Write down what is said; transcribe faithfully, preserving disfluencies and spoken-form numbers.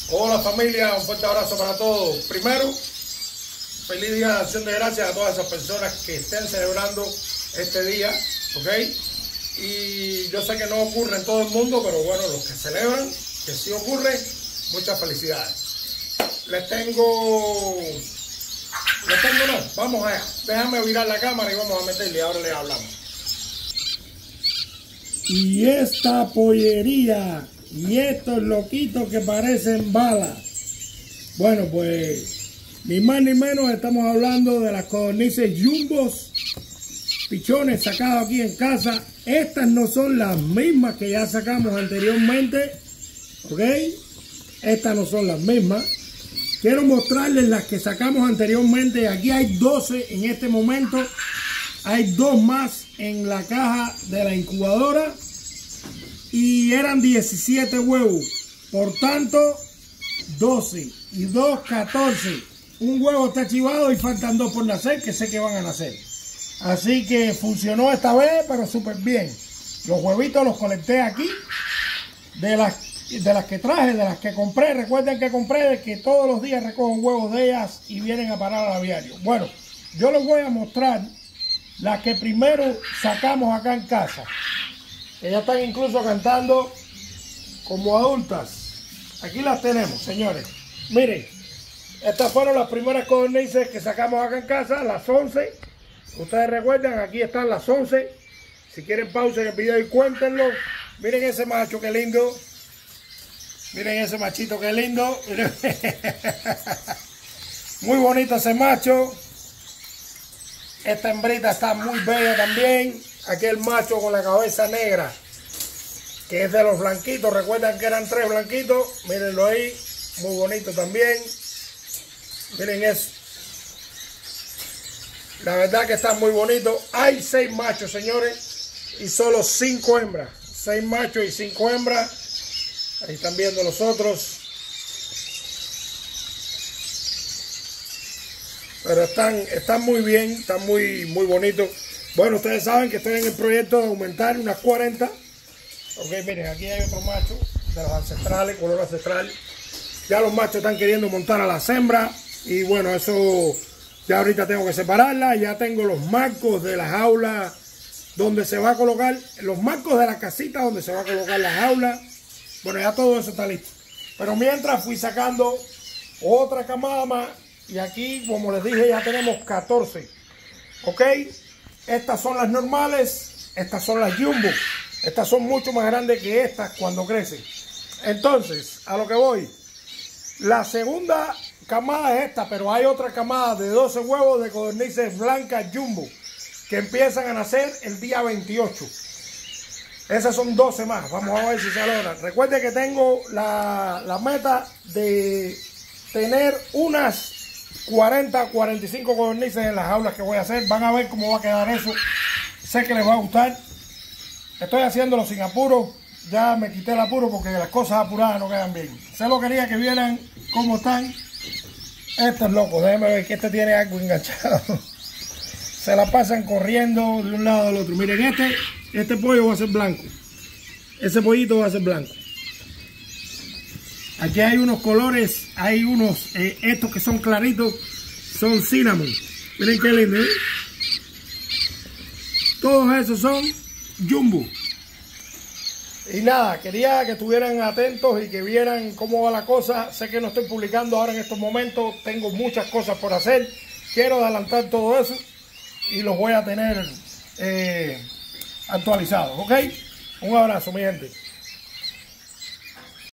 Hola familia, un fuerte abrazo para todos. Primero, feliz día de acción de gracias a todas esas personas que estén celebrando este día, ¿ok? Y yo sé que no ocurre en todo el mundo, pero bueno, los que celebran, que sí ocurre, muchas felicidades. Les tengo, les tengo no, vamos allá. Déjame virar la cámara y vamos a meterle, ahora les hablamos. Y esta pollería y estos loquitos que parecen balas. Bueno, pues ni más ni menos estamos hablando de las codornices jumbos, pichones sacados aquí en casa. Estas no son las mismas que ya sacamos anteriormente, ¿ok? Estas no son las mismas. Quiero mostrarles las que sacamos anteriormente. Aquí hay doce en este momento. Hay dos más en la caja de la incubadora. Y eran diecisiete huevos. Por tanto, doce y dos, catorce. Un huevo está chivado y faltan dos por nacer, que sé que van a nacer. Así que funcionó esta vez, pero súper bien. Los huevitos los colecté aquí. De las, de las que traje, de las que compré. Recuerden que compré de que todos los días recojo huevos de ellas y vienen a parar al aviario. Bueno, yo les voy a mostrar las que primero sacamos acá en casa. Que ya están incluso cantando como adultas. Aquí las tenemos, señores. Miren, estas fueron las primeras codornices que sacamos acá en casa, las once. Ustedes recuerdan, aquí están las once. Si quieren pausen el video y cuéntenlo. Miren ese macho, qué lindo. Miren ese machito, qué lindo. Muy bonito ese macho. Esta hembrita está muy bella también. Aquí el macho con la cabeza negra, que es de los blanquitos. Recuerdan que eran tres blanquitos. Mírenlo ahí. Muy bonito también. Miren eso. La verdad que está muy bonito. Hay seis machos, señores, y solo cinco hembras. Seis machos y cinco hembras. Ahí están viendo los otros. Pero están, están muy bien, están muy, muy bonitos. Bueno, ustedes saben que estoy en el proyecto de aumentar unas cuarenta. Ok, miren, aquí hay otro macho de los ancestrales, color ancestral. Ya los machos están queriendo montar a las hembras. Y bueno, eso ya ahorita tengo que separarla. Ya tengo los marcos de la jaula donde se va a colocar, los marcos de la casita donde se va a colocar la jaula. Bueno, ya todo eso está listo. Pero mientras fui sacando otra camada más. Y aquí, como les dije, ya tenemos catorce. Ok. Estas son las normales, estas son las jumbo. Estas son mucho más grandes que estas cuando crecen. Entonces, a lo que voy. La segunda camada es esta, pero hay otra camada de doce huevos de codornices blancas jumbo que empiezan a nacer el día veintiocho. Esas son doce más. Vamos a ver si se logra. Recuerden que tengo la, la meta de tener unas cuarenta, cuarenta y cinco codornices en las jaulas que voy a hacer. Van a ver cómo va a quedar eso. Sé que les va a gustar. Estoy haciéndolo sin apuro. Ya me quité el apuro porque las cosas apuradas no quedan bien. Solo quería que vieran cómo están estos locos. Déjenme ver que este tiene algo enganchado. Se la pasan corriendo de un lado al otro. Miren, este, este pollo va a ser blanco. Ese pollito va a ser blanco. Aquí hay unos colores, hay unos, eh, estos que son claritos, son cinnamon. Miren qué lindo, ¿eh? Todos esos son jumbo. Y nada, quería que estuvieran atentos y que vieran cómo va la cosa. Sé que no estoy publicando ahora en estos momentos, tengo muchas cosas por hacer. Quiero adelantar todo eso y los voy a tener eh, actualizados, ¿ok? Un abrazo, mi gente.